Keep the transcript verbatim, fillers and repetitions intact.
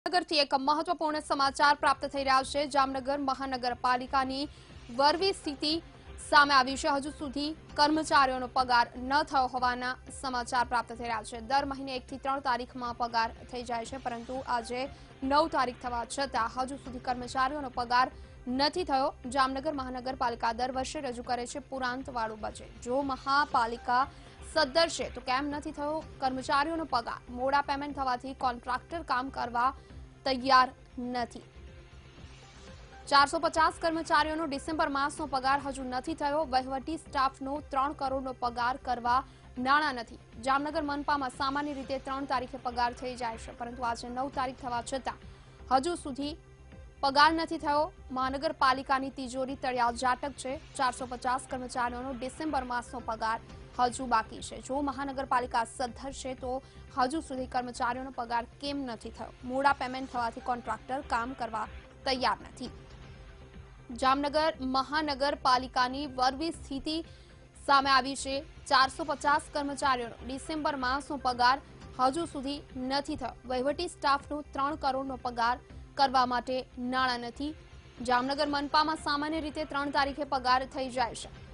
જામનગરથી એક મહત્વપૂર્ણ સમાચાર પ્રાપ્ત થઈ રહ્યા છે। જામનગર મહાનગરપાલિકાની વરવી સ્થિતિ સામે આવી છે। હજુ સુધી કર્મચારીઓનો પગાર ન થયો હોવાના સમાચાર પ્રાપ્ત થઈ રહ્યા છે। દર મહિને એક થી ત્રણ તારીખમાં પગાર થઈ જાય છે, પરંતુ આજે નવ તારીખ થવા છતાં હજુ સુધી કર્મચારીઓનો પગાર નથી થયો। જામનગર મહાનગરપાલિકા દર વર્ષે રજૂ કરે છે પુરાંતવાળું બજેટ। જો મહાપાલિકા સદ્ધર છે તો કેમ નથી થયો કર્મચારીઓનો પગાર? મોડા પેમેન્ટ થવાથી કોન્ટ્રાક્ટર કામ કરવા તૈયાર નથી। ચારસો પચાસ કર્મચારીઓનો ડિસેમ્બર માસનો પગાર હજુ નથી થયો। વહીવટી સ્ટાફનો ત્રણ કરોડનો પગાર કરવા નાણાં નથી। જામનગર મનપામાં સામાન્ય રીતે ત્રણ તારીખે પગાર થઈ જાય છે, પરંતુ આજે નવ તારીખ થવા છતાં હજુ સુધી પગાર નથી થયો। મહાનગરપાલિકાની તિજોરી તળિયા જાટક છે। ચારસો પચાસ કર્મચારીઓનો ડિસેમ્બર માસનો પગાર હજુ બાકી છે। જો મહાનગરપાલિકા સદ્ધર છે તો હજુ સુધી કર્મચારીઓનો પગાર કેમ નથી થયો? મોડા પેમેન્ટ થવાથી કોન્ટ્રાક્ટર કામ કરવા તૈયાર નથી। જામનગર મહાનગરપાલિકાની વરવી સ્થિતિ સામે આવી છે। ચારસો પચાસ કર્મચારીઓનો ડિસેમ્બર માસનો પગાર હજુ સુધી નથી થયો। વહીવટી સ્ટાફનો ત્રણ કરોડનો પગાર કરવા માટે નાણાં નથી। જામનગર મનપામાં સામાન્ય રીતે ત્રણ તારીખે પગાર થઈ જાય છે।